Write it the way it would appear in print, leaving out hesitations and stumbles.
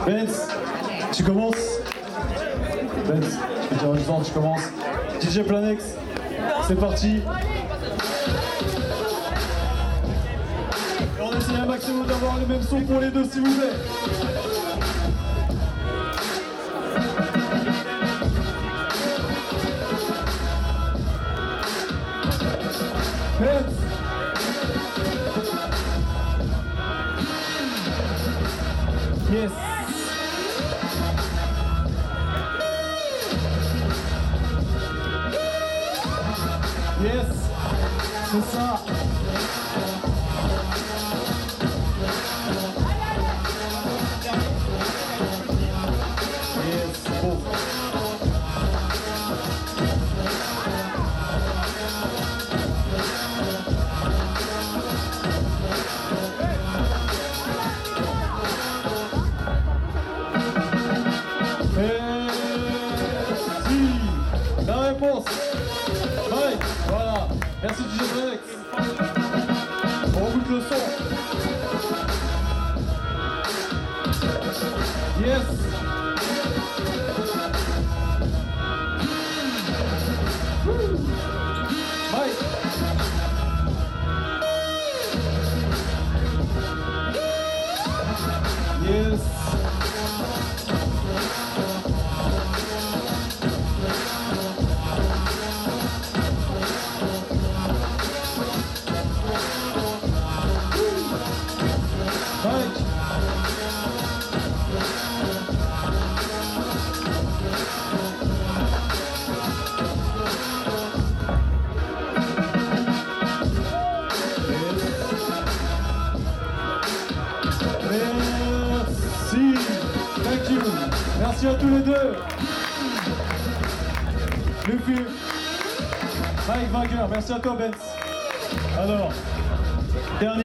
Benz, tu commences. Benz, en même temps, tu commences. DJ Planex, c'est parti. Et on essaie un maximum d'avoir les mêmes sons pour les deux, s'il vous plaît. Benz. Yes. Yes. C'est ça. Yes. Bon. La réponse. Ouais, voilà. Merci DJ Planex. On reboucle le son. Yes. Mike. Yes. Mike. Merci. Thank you. Merci à tous les deux. Luffy. Mike vainqueur. Merci à toi, Benz. Alors, dernier.